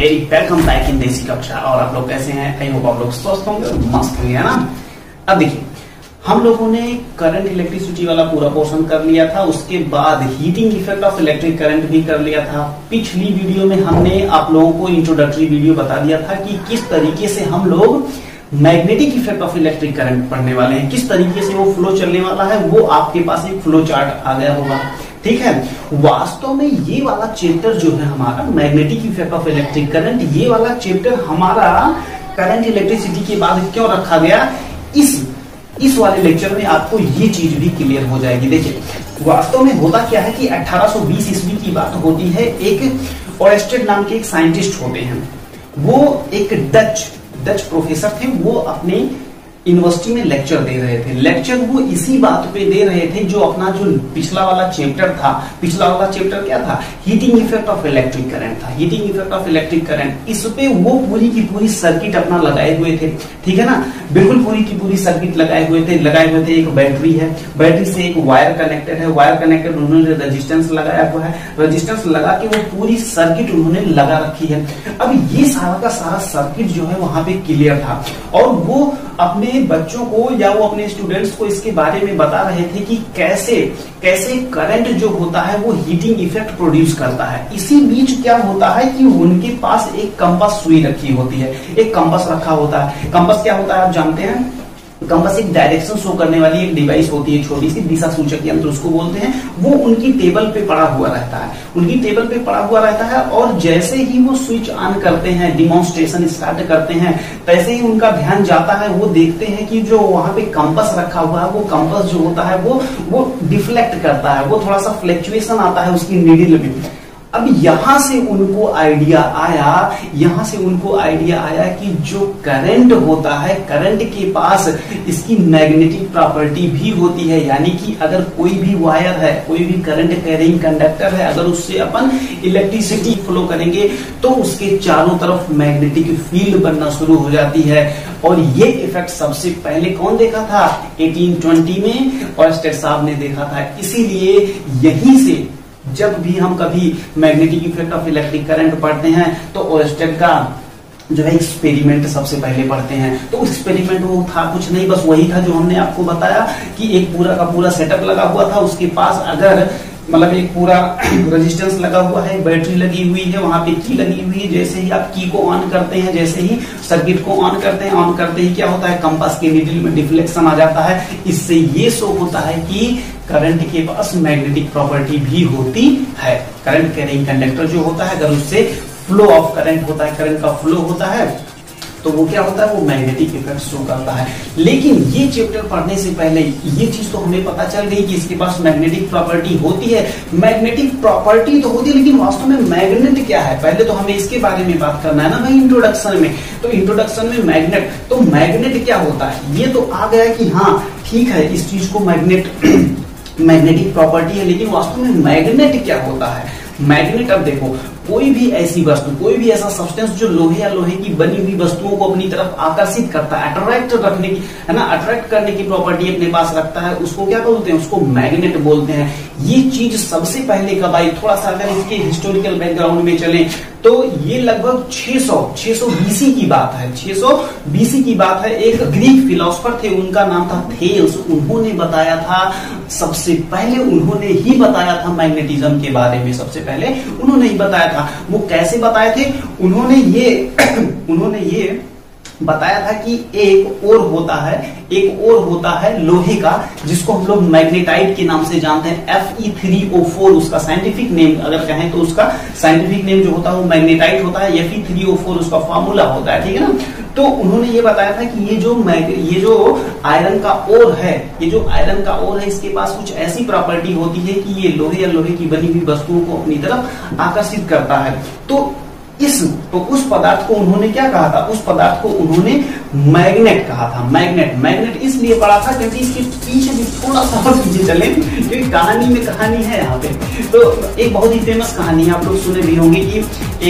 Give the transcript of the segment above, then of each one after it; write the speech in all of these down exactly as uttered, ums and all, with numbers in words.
Very welcome back in देसी कक्षा। और आप लोग कैसे हैं? आई होप आप लोग स्वस्थ होंगे और मस्त होंगे, है ना। अब देखिए, हम लोगों ने करंट इलेक्ट्रिसिटी वाला पूरा पोर्शन कर लिया था, उसके बाद heating effect of electric current भी कर लिया था। पिछली वीडियो में हमने आप लोगों को इंट्रोडक्टरी वीडियो बता दिया था कि किस तरीके से हम लोग magnetic effect of electric current पढ़ने वाले हैं, किस तरीके से वो फ्लो चलने वाला है। वो आपके पास एक फ्लो चार्ट आ गया होगा, ठीक है। वास्तव में ये वाला चैप्टर जो है हमारा magnetic effect of electric current, ये वाला चैप्टर हमारा करंट इलेक्ट्रिसिटी के बाद क्यों रखा गया, इस इस वाले लेक्चर में आपको ये चीज भी क्लियर हो जाएगी। देखिए, वास्तव में होता क्या है कि अठारह सौ बीस ईस्वी की बात होती है। एक ओरेस्टेड नाम के एक साइंटिस्ट होते हैं, वो एक डच डच प्रोफेसर थे। वो अपने यूनिवर्सिटी में लेक्चर दे रहे थे। लेक्चर वो इसी बात पे दे रहे थे जो अपना जो पिछला वाला चैप्टर था। पिछला वाला चैप्टर क्या था? Heating effect of electric current था। Heating effect of electric current, इस पे वो पूरी की पूरी सर्किट अपना लगाए हुए थे, ठीक है ना। बिल्कुल पूरी की पूरी सर्किट लगाए हुए थे। लगाए हुए थे एक बैटरी है, बैटरी से एक वायर कनेक्टेड है, वायर कनेक्टेड उन्होंने रेजिस्टेंस लगाया हुआ है, रेजिस्टेंस लगा के वो पूरी सर्किट उन्होंने लगा रखी है। अब ये सारा का सारा सर्किट जो है वहां पे क्लियर था, और वो अपने बच्चों को या वो अपने स्टूडेंट्स को इसके बारे में बता रहे थे कि कैसे कैसे करंट जो होता है वो हीटिंग इफेक्ट प्रोड्यूस करता है। इसी बीच क्या होता है कि उनके पास एक कंपास सुई रखी होती है, एक कंपास रखा होता है। कंपास क्या होता है आप जानते हैं? कंपास एक डायरेक्शन शो करने वाली एक डिवाइस होती है, छोटी सी दिशा सूचक यंत्र उसको बोलते हैं। वो उनकी टेबल पे पड़ा हुआ रहता है, उनकी टेबल पे पड़ा हुआ रहता है, और जैसे ही वो स्विच ऑन करते हैं, डिमॉन्स्ट्रेशन स्टार्ट करते हैं, तैसे ही उनका ध्यान जाता है। वो देखते हैं कि जो वहां पे कंपास रखा हुआ है, वो कंपास जो होता है वो वो डिफ्लेक्ट करता है, वो थोड़ा सा फ्लक्चुएशन आता है उसकी नीडल में। अब यहां से उनको आइडिया आया, यहां से उनको आइडिया आया कि जो करंट होता है, करंट के पास इसकी मैग्नेटिक प्रॉपर्टी भी होती है। यानी कि अगर कोई भी वायर है, कोई भी करंट कैरिंग कंडक्टर है, अगर उससे अपन इलेक्ट्रिसिटी फ्लो करेंगे तो उसके चारों तरफ मैग्नेटिक फील्ड बनना शुरू हो जाती है। और ये इफेक्ट सबसे पहले कौन देखा था? अठारह सौ बीस में ओरेस्टेड साहब ने देखा था। इसीलिए यहीं से जब भी हम कभी magnetic effect of electric current पढ़ते हैं तो ओरेस्टेड का जो है एक्सपेरिमेंट सबसे पहले पढ़ते हैं। तो एक्सपेरिमेंट वो था कुछ नहीं, बस वही था जो हमने आपको बताया कि एक पूरा का पूरा सेटअप लगा हुआ था। उसके पास अगर मतलब एक पूरा रेजिस्टेंस लगा हुआ है, बैटरी लगी हुई है, वहां पे की लगी हुई है। जैसे ही आप की को ऑन करते हैं, जैसे ही सर्किट को ऑन करते हैं, ऑन करते ही क्या होता है? कंपास के नीडल में डिफ्लेक्शन आ जाता है। इससे ये शो होता है कि करंट के पास मैग्नेटिक प्रॉपर्टी भी होती है। करंट कैरिंग कंडक्टर जो होता है, अगर उससे फ्लो ऑफ करंट होता है, करंट का फ्लो होता है, तो वो क्या होता है? वो मैग्नेटिक इफेक्ट शो करता है। लेकिन ये चैप्टर पढ़ने से पहले ये चीज तो हमें पता चल गई कि इसके पास मैग्नेटिक प्रॉपर्टी होती है। मैग्नेटिक प्रॉपर्टी तो होती है, लेकिन वास्तव में मैग्नेट क्या है? पहले तो हमें इसके बारे में बात करना है ना भाई, इंट्रोडक्शन में। तो इंट्रोडक्शन में मैग्नेट, तो मैग्नेट क्या होता है? ये तो आ गया कि हाँ ठीक है, इस चीज को मैग्नेट मैग्नेटिक प्रॉपर्टी है, लेकिन वास्तव में मैग्नेट क्या होता है? मैग्नेट, अब देखो, कोई भी ऐसी वस्तु, कोई भी ऐसा सब्सटेंस जो लोहे या लोहे की बनी हुई वस्तुओं को अपनी तरफ आकर्षित करता है, अट्रैक्ट रखने की, है ना, अट्रैक्ट करने की प्रॉपर्टी अपने पास रखता है, उसको क्या बोलते हैं? उसको मैग्नेट बोलते हैं। ये चीज सबसे पहले कब आई? थोड़ा सा अगर इसके हिस्टोरिकल बैकग्राउंड में चले तो ये लगभग छह सौ बीसी की बात है। छह सौ बीसी की बात है। एक ग्रीक फिलोसोफर थे, उनका नाम था थेल्स। उन्होंने बताया था, सबसे पहले उन्होंने ही बताया था मैग्नेटिज्म के बारे में। सबसे पहले उन्होंने ही बताया था। वो कैसे बताए थे? उन्होंने ये उन्होंने ये बताया था कि एक और होता है, एक और होता है लोहे का, जिसको हम लोग मैग्नेटाइट के नाम से जानते हैं। F E three O four उसका साइंटिफिक नेम अगर कहें तो उसका साइंटिफिक नेम जो होता है वो मैग्नेटाइट होता है। F E three O four उसका फॉर्मूला होता है, ठीक है ना। तो उन्होंने ये बताया था कि ये जो ये जो आयरन का ओर है, ये जो आयरन का ओर है, इसके पास कुछ ऐसी प्रॉपर्टी होती है कि ये लोहे या लोहे की बनी हुई वस्तुओं को अपनी तरफ आकर्षित करता है। तो इस तो उस पदार्थ को उन्होंने क्या कहा था? उस पदार्थ को उन्होंने मैग्नेट कहा था। मैग्नेट मैग्नेट इसलिए पड़ा था क्योंकि इसके पीछे भी थोड़ा सा और पीछे चले, क्योंकि कहानी में कहानी है यहाँ पे। तो एक बहुत ही फेमस कहानी आप लोग सुने भी होंगे कि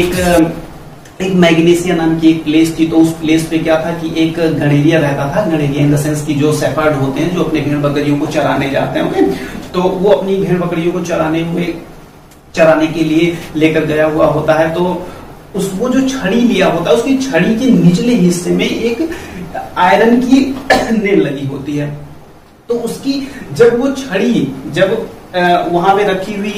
एक एक मैग्नेसिया नाम की एक प्लेस थी। तो उस प्लेस पे क्या था कि एक गणेरिया रहता था। गणेरिया इन द सेंस की जो शेफर्ड होते हैं, जो अपने भेड़ बकरियों को चराने जाते हैं, ओके। तो वो अपनी भेड़ बकरियों को चराने हुए चराने के लिए लेकर गया हुआ होता है। तो उसको जो छड़ी लिया होता है उसकी छड़ी के निचले हिस्से में एक आयरन की नेल लगी होती है। तो उसकी जब वो छड़ी जब वहां पे रखी हुई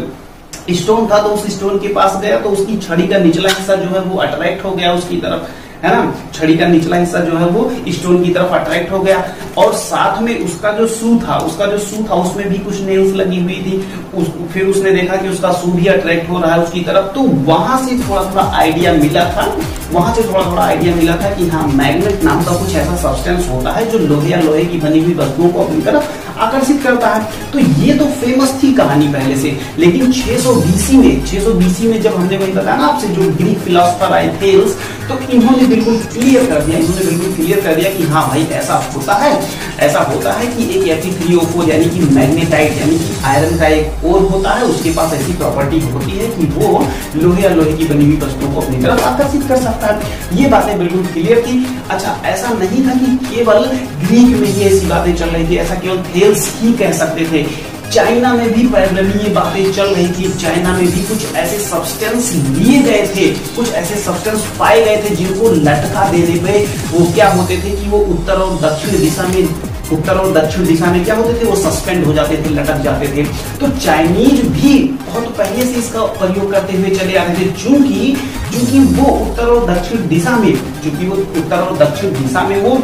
एक स्टोन था तो उस स्टोन के पास गया तो उसकी छड़ी का निचला हिस्सा जो है वो अट्रैक्ट हो गया उसकी तरफ, है ना। छड़ी का निचला हिस्सा जो है वो स्टोन की तरफ अट्रैक्ट हो गया और साथ में उसका जो शू था उसका जो शू था उसमें भी कुछ नेल्स लगी हुई थी। उस, फिर उसने देखा कि उसका शू भी अट्रैक्ट हो रहा है उसकी तरफ। तो वहां से थोड़ा थोड़ा आइडिया मिला था वहां से थोड़ा थोड़ा आइडिया मिला था कि हाँ, मैग्नेट नाम का कुछ ऐसा सब्सटेंस होता है जो लोहे या लोहे की बनी हुई वस्तुओं को अपनी तरफ आकर्षित करता है। तो ये तो फेमस थी कहानी पहले से, लेकिन छह सौ बीसी में छह सौ बीसी में जब हमने वही बताया ना आपसे, जो ग्रीक फिलोसोफर आए थेल्स, तो इन्होंने बिल्कुल क्लियर कर दिया इन्होंने बिल्कुल क्लियर कर दिया कि हाँ भाई, ऐसा होता है ऐसा होता है कि एक F E three O four यानी कि मैग्नेटाइट यानी कि आयरन का एक ओर होता है, उसके पास ऐसी प्रॉपर्टी होती है कि वो लोहे या लोहे की बनी हुई वस्तुओं को अपनी तरफ आकर्षित कर सकता है। ये बातें बिल्कुल क्लियर थी। अच्छा, ऐसा नहीं था कि केवल ग्रीक में ही ऐसी बातें चल रही थी, ऐसा केवल थेल्स ही कह सकते थे। चाइना में भी पैरेलली ये बातें चल रही थी। चाइना में भी कुछ ऐसे सब्सटेंस लिए गए थे, कुछ ऐसे सब्सटेंस पाए गए थे जिनको लटका देने पे वो क्या होते थे कि वो उत्तर और दक्षिण दिशा में उत्तर और दक्षिण दिशा में क्या होते थे, वो सस्पेंड हो जाते थे, लटक जाते थे। तो चाइनीज भी बहुत पहले से इसका प्रयोग करते हुए चले आ रहे थे, चूंकि चूंकि वो उत्तर और दक्षिण दिशा में चूंकि वो उत्तर और दक्षिण दिशा में वो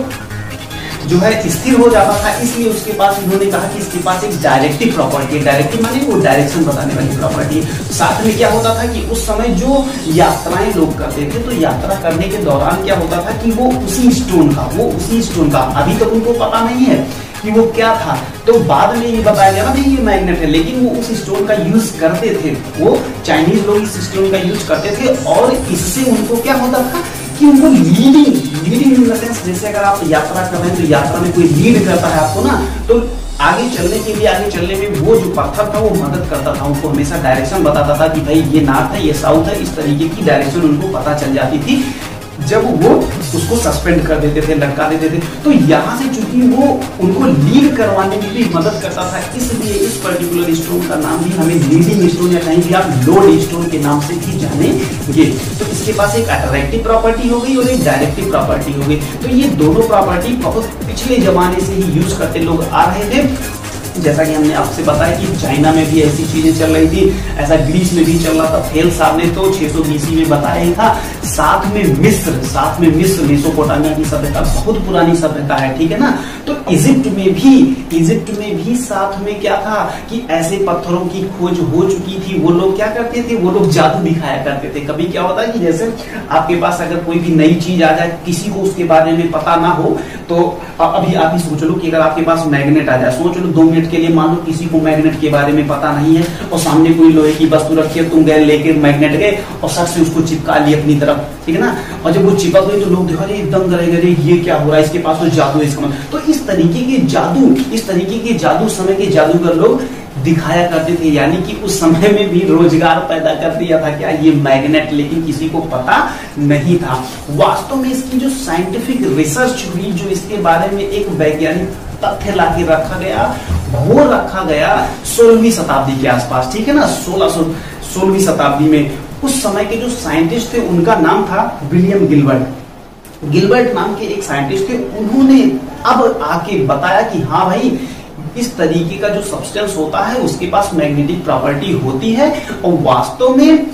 जो है स्थिर हो जाता था, इसलिए उसके पास इन्होंने कहा कि इसके पास एक डायरेक्टिव प्रॉपर्टी है। डायरेक्टिव माने वो डायरेक्शन बताने वाली प्रॉपर्टी है। साथ में क्या होता था कि उस समय जो यात्राएं लोग करते थे, तो यात्रा करने के दौरान क्या होता था कि वो उसी स्टोन का वो उसी स्टोन का अभी तक उनको पता नहीं है कि वो क्या था, तो बाद में ये बताया गया ना ये मैग्नेट है, लेकिन वो उस स्टोन का यूज करते थे। वो चाइनीज लोग इस स्टोन का यूज करते थे और इससे उनको क्या होता था कि उनको leading leading in the sense, जैसे अगर आप यात्रा कर रहे हैं तो यात्रा में कोई लीड करता है आपको ना, तो आगे चलने के लिए आगे चलने में वो जो पत्थर था वो मदद करता था, उनको हमेशा डायरेक्शन बताता था कि भाई ये नॉर्थ है ये साउथ है, इस तरीके की डायरेक्शन उनको पता चल जाती थी जब वो उसको सस्पेंड कर देते थे, लटका देते थे। तो यहाँ से चूंकि वो उनको लीड करवाने में भी मदद करता था, इसलिए इस पर्टिकुलर स्टोन का नाम भी हमें लीडिंग स्टोन या कहीं भी आप लोड स्टोन के नाम से भी जानेंगे। तो इसके पास एक अट्रैक्टिव प्रॉपर्टी हो गई और एक डायरेक्टिव प्रॉपर्टी हो गई। तो ये दोनों प्रॉपर्टी बहुत पिछले जमाने से ही यूज करते लोग आ रहे थे। जैसा कि हमने आपसे बताया कि चाइना में भी ऐसी चीजें चल रही थी, ऐसा ग्रीस में भी चल रहा था। थेल्स साहब ने तो छह सौ बीसी में बताया ही था। साथ में मिस्र साथ में मिस्र मेसोपोटामिया की सभ्यता बहुत पुरानी सभ्यता है, ठीक है ना। तो इजिप्ट में भी इजिप्ट में भी साथ में क्या था कि ऐसे पत्थरों की खोज हो चुकी थी। वो लोग क्या करते थे, वो लोग जादू दिखाया करते थे। कभी क्या होता है कि जैसे आपके पास अगर कोई भी नई चीज आ जाए, किसी को उसके बारे में पता ना हो, तो अभी आप ही सोच लो कि अगर आपके पास मैग्नेट आ जाए, सोच लो दो मिनट के लिए, मान लो किसी को मैग्नेट के बारे में पता नहीं है और सामने कोई लोहे की वस्तु रखी है, तुम गए लेके मैग्नेट गए और सट से उसको चिपका लिए अपनी तरफ, ठीक है ना। और जब वो चिपक गई तो लोग देखो अरे दंग रह गए, ये क्या हो रहा है, इसके पास तो जादू है इसका। तो इस तरीके के जादू इस तरीके के जादू समय के जादूगर लोग दिखाया करते थे, यानी कि उस समय में भी रोजगार पैदा कर दिया था क्या, ये मैग्नेट, लेकिन किसी को पता नहीं था। वास्तव में इसकी जो साइंटिफिक रिसर्च हुई, जो इसके बारे में एक वैज्ञानिक तथ्य लाके रखा गया, वो रखा गया सोलहवीं शताब्दी के आसपास, ठीक है ना। सोलह सौ सोलहवीं शताब्दी में उस समय के जो साइंटिस्ट थे उनका नाम था विलियम गिलबर्ट। गिलबर्ट नाम के एक साइंटिस्ट थे, उन्होंने अब आके बताया कि हाँ भाई, इस तरीके का जो सब्सटेंस होता है उसके पास मैग्नेटिक प्रॉपर्टी होती है। और वास्तव में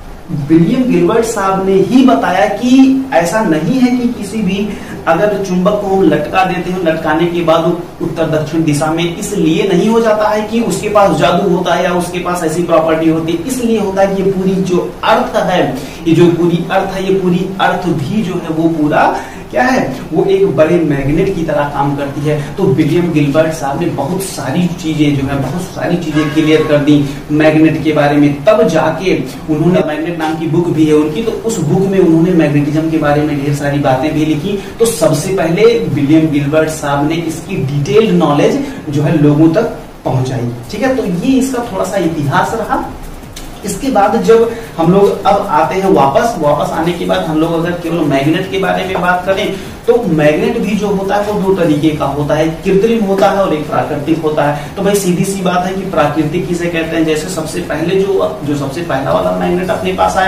विलियम गिलबर्ट साहब ने ही बताया कि ऐसा नहीं है कि किसी भी अगर चुंबक को हम लटका देते हैं, लटकाने के बाद उत्तर दक्षिण दिशा में, इसलिए नहीं हो जाता है कि उसके पास जादू होता है या उसके पास ऐसी प्रॉपर्टी होती है। इसलिए होता है कि ये पूरी जो अर्थ है, ये जो पूरी अर्थ है, ये पूरी अर्थ भी जो है वो पूरा क्या है, वो एक बड़े मैग्नेट की तरह काम करती है। तो विलियम गिलबर्ट साहब ने बहुत सारी चीजें जो है बहुत सारी चीजें क्लियर कर दी मैग्नेट के बारे में। तब जाके उन्होंने, मैग्नेट नाम की बुक भी है उनकी, तो उस बुक में उन्होंने मैग्नेटिज्म के बारे में ढेर सारी बातें भी लिखी। तो सबसे पहले विलियम गिलबर्ट साहब ने इसकी डिटेल्ड नॉलेज जो है लोगों तक पहुंचाई, ठीक है। तो ये इसका थोड़ा सा इतिहास रहा। इसके बाद जब हम लोग अब आते हैं वापस वापस आने के बाद हम लोग अगर केवल मैग्नेट के बारे में बात करें, तो मैग्नेट भी जो होता है वो दो तरीके का होता है, कृत्रिम होता है और एक प्राकृतिक होता है। तो भाई सीधी सी बात है कि प्राकृतिक किसे कहते हैं, जैसे सबसे पहले जो जो सबसे पहला वाला मैग्नेट अपने पास आया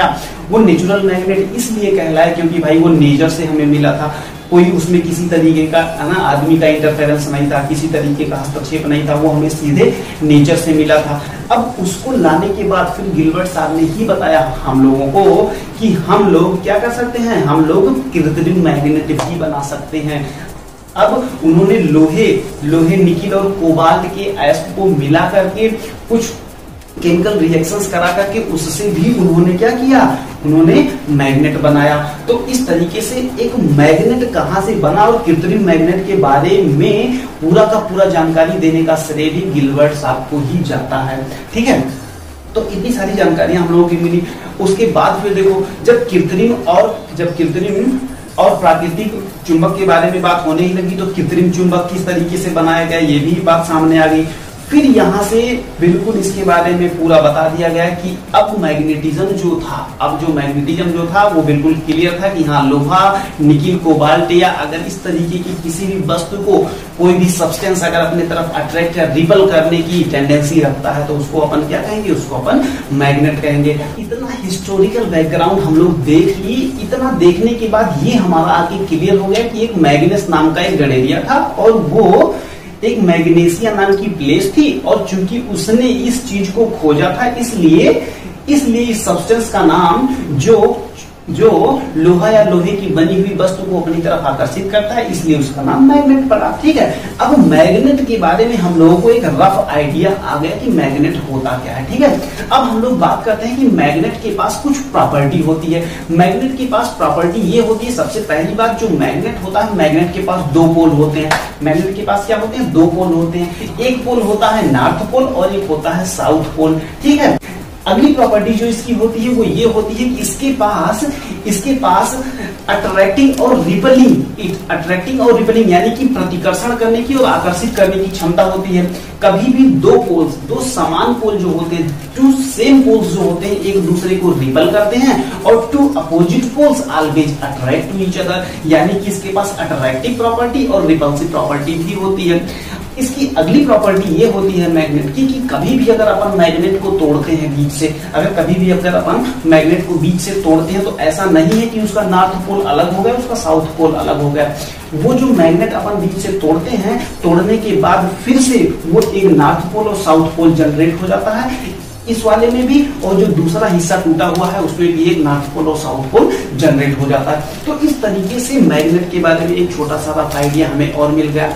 वो नेचुरल मैग्नेट इसलिए कहलाए क्योंकि भाई वो नेचर से हमें मिला था, कोई उसमें किसी तरीके का ना आदमी का इंटरफेरेंस नहीं था, किसी तरीके का हस्तक्षेप नहीं था, वो हमें सीधे नेचर से मिला था। अब उसको लाने के बाद फिर गिलबर्ट साहब ने ही बताया हम लोगों को कि हम लोग क्या कर सकते हैं, हम लोग कृत्रिम मैग्नेट भी बना सकते हैं। अब उन्होंने लोहे लोहे निकिल और कोबाल्ट के एस्प को मिला करके कुछ केमिकल रिएक्शंस करा करके उससे भी उन्होंने क्या किया, उन्होंने मैग्नेट बनाया। तो इस तरीके से एक मैग्नेट कहां से बना और कृत्रिम मैग्नेट के बारे में पूरा का पूरा जानकारी देने का श्रेय भी गिलबर्ट साहब को ही जाता है। ठीक है, तो इतनी सारी जानकारियां हम लोगों की मिली। उसके बाद फिर देखो जब कृत्रिम और जब कृत्रिम और प्राकृतिक चुंबक के बारे में बात होने ही लगी तो कृत्रिम चुंबक किस तरीके से बनाया गया ये भी बात सामने आ गई। फिर यहाँ से बिल्कुल इसके बारे में पूरा बता दिया गया कि अब मैग्नेटिज्म जो था, अब जो मैग्नेटिज्म जो था वो बिल्कुल क्लियर था कि हाँ लोहा निकिल कोबाल्ट या अगर इस तरीके की किसी भी वस्तु को कोई भी सब्सटेंस अगर अपने तरफ अट्रैक्ट या रिपल करने की टेंडेंसी रखता है तो उसको अपन क्या कहेंगे, उसको अपन मैग्नेट कहेंगे। इतना हिस्टोरिकल बैकग्राउंड हम लोग देख लिए। इतना देखने के बाद ये हमारा आगे क्लियर हो गया कि एक मैग्नेस नाम का एक गडेरिया था और वो एक मैग्नेशिया नाम की प्लेस थी और चूंकि उसने इस चीज को खोजा था इसलिए इसलिए इस सब्सटेंस का नाम जो जो लोहा या लोहे की बनी हुई वस्तु को अपनी तरफ आकर्षित करता है इसलिए उसका नाम मैग्नेट पड़ा। ठीक है, अब मैग्नेट के बारे में हम लोगों को एक रफ आइडिया आ गया कि मैग्नेट होता क्या है। ठीक है, अब हम लोग बात करते हैं कि मैग्नेट के पास कुछ प्रॉपर्टी होती है। मैग्नेट के पास प्रॉपर्टी ये होती है, सबसे पहली बात जो मैग्नेट होता है, मैग्नेट के पास दो पोल होते हैं। मैग्नेट के पास क्या होते हैं, दो पोल होते हैं। एक पोल होता है नॉर्थ पोल और एक होता है साउथ पोल। ठीक है, अगली प्रॉपर्टी जो इसकी होती है वो ये होती है कि इसके पास इसके पास अट्रैक्टिंग और रिपलिंग अट्रैक्टिंग और रिपलिंग यानी कि प्रतिकर्षण करने की और आकर्षित करने की क्षमता होती है। कभी भी दो पोल्स दो समान पोल जो होते हैं, टू सेम पोल्स जो होते हैं एक दूसरे को रिपल करते हैं और two opposite poles always attract to each other, यानी कि इसके पास अट्रैक्टिव प्रॉपर्टी और रिपल्सिव प्रॉपर्टी भी होती है। इसकी अगली प्रॉपर्टी ये होती है मैग्नेट की कि कभी भी अगर अपन मैग्नेट को तोड़ते हैं बीच से, अगर कभी भी अगर अपन मैग्नेट को बीच से तोड़ते हैं तो ऐसा नहीं है कि उसका नॉर्थ पोल अलग हो गया, उसका साउथ पोल अलग हो गया। वो जो मैग्नेट अपन बीच से तोड़ते हैं, तोड़ने के बाद फिर से वो एक नॉर्थ पोल और साउथ पोल जनरेट हो जाता है इस वाले में भी, और जो दूसरा हिस्सा टूटा हुआ है उसमें भी एक नॉर्थ पोल और साउथ पोल जनरेट हो जाता है। तो इस तरीके से मैग्नेट के बारे में एक छोटा सा आइडिया हमें और मिल गया।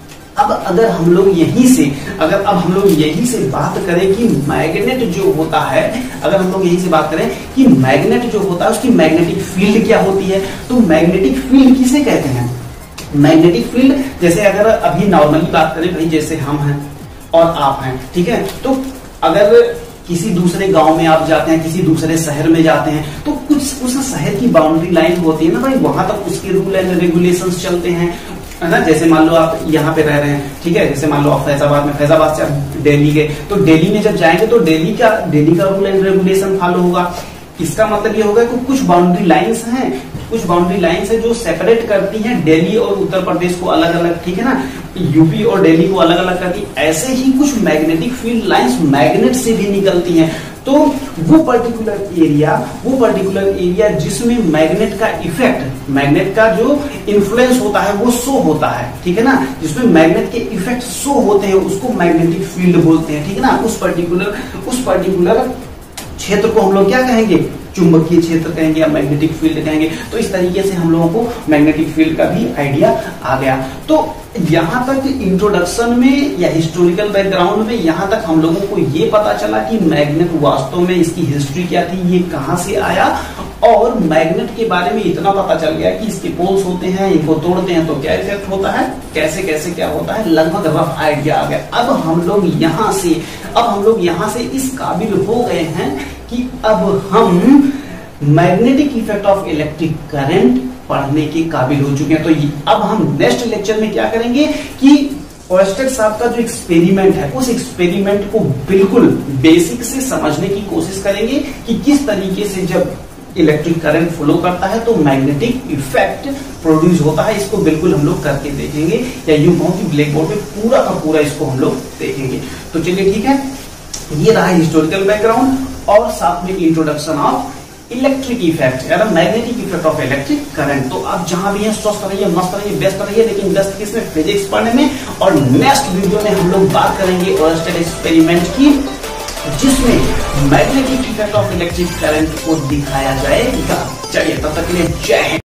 अब अगर हम लोग यहीं से अगर अब हम लोग यहीं से बात करें कि मैग्नेट जो होता है, अगर हम लोग यहीं से बात करें कि मैग्नेट जो होता है उसकी मैग्नेटिक फील्ड क्या होती है, तो मैग्नेटिक फील्ड किसे कहते हैं। मैग्नेटिक फील्ड जैसे अगर अभी नॉर्मली बात करें भाई, जैसे हम हैं और आप हैं, ठीक है, तो अगर किसी दूसरे गांव में आप जाते हैं, किसी दूसरे शहर में जाते हैं तो कुछ उस शहर की बाउंड्री लाइन होती है ना भाई, वहां तक उसके रूल एंड रेगुलेशंस चलते हैं, है ना। जैसे मान लो आप यहाँ पे रह रहे हैं, ठीक है, जैसे मान लो आप फैजाबाद में, फैजाबाद से आप दिल्ली गए तो दिल्ली में जब जाएंगे तो दिल्ली का दिल्ली का रूल एंड रेगुलेशन फॉलो होगा। इसका मतलब ये होगा कि कुछ बाउंड्री लाइंस हैं कुछ बाउंड्री लाइंस है जो सेपरेट करती हैं दिल्ली और उत्तर प्रदेश को अलग अलग, ठीक है ना, यूपी और दिल्ली को अलग अलग करती है। ऐसे ही कुछ मैग्नेटिक फील्ड लाइंस मैग्नेट से भी निकलती हैं। तो वो पर्टिकुलर एरिया वो पर्टिकुलर एरिया जिसमें मैग्नेट का इफेक्ट मैग्नेट का जो इन्फ्लुएंस होता है वो शो होता है, ठीक है ना, जिसमें मैग्नेट के इफेक्ट शो होते हैं उसको मैग्नेटिक फील्ड बोलते हैं, ठीक है ना। उस पर्टिकुलर उस पर्टिकुलर क्षेत्र को हम लोग क्या कहेंगे, चुंबकीय क्षेत्र कहेंगे या मैग्नेटिक फील्ड कहेंगे। तो इस तरीके से हम लोगों को मैग्नेटिक फील्ड का भी आइडिया आ गया। तो यहाँ तक इंट्रोडक्शन में या हिस्टोरिकल बैकग्राउंड में यहाँ तक हम लोगों को ये पता चला कि मैग्नेट वास्तव में इसकी हिस्ट्री क्या थी, ये कहाँ से आया, और मैग्नेट के बारे में इतना पता चल गया कि इसके पोल्स होते हैं, इनको तोड़ते हैं तो क्या इफेक्ट होता है, कैसे कैसे क्या होता है, लगभग रफ आइडिया आ गया। अब हम लोग यहाँ से अब हम लोग यहाँ से इस काबिल हो गए हैं कि अब हम magnetic effect of electric current पढ़ने के काबिल हो चुके हैं। तो अब हम नेक्स्ट लेक्चर में क्या करेंगे कि ओयस्टर साहब का जो एक्सपेरिमेंट है उस एक्सपेरिमेंट को बिल्कुल बेसिक से समझने की कोशिश करेंगे कि किस तरीके से जब इलेक्ट्रिक करंट फ्लो करता है तो मैग्नेटिक इफेक्ट प्रोड्यूस होता है। इसको बिल्कुल हम लोग करके देखेंगे, या यूं कहूं कि ब्लैक बोर्ड पे पूरा का पूरा इसको हम लोग देखेंगे। तो चलिए ठीक है, ये रहा हिस्टोरिकल बैकग्राउंड और साथ में इंट्रोडक्शन ऑफ इलेक्ट्रिक इफेक्ट या magnetic effect of electric current. तो आप जहां भी हैं स्वस्थ रहिए, मस्त रहिए, व्यस्त रहिए, लेकिन व्यस्त किसमें, फिजिक्स पढ़ने में। और नेक्स्ट वीडियो में हम लोग बात करेंगे ओयरस्टेड एक्सपेरिमेंट की, जिसमें magnetic effect of electric current को दिखाया जाएगा। चलिए तब तक के लिए जय हिंद।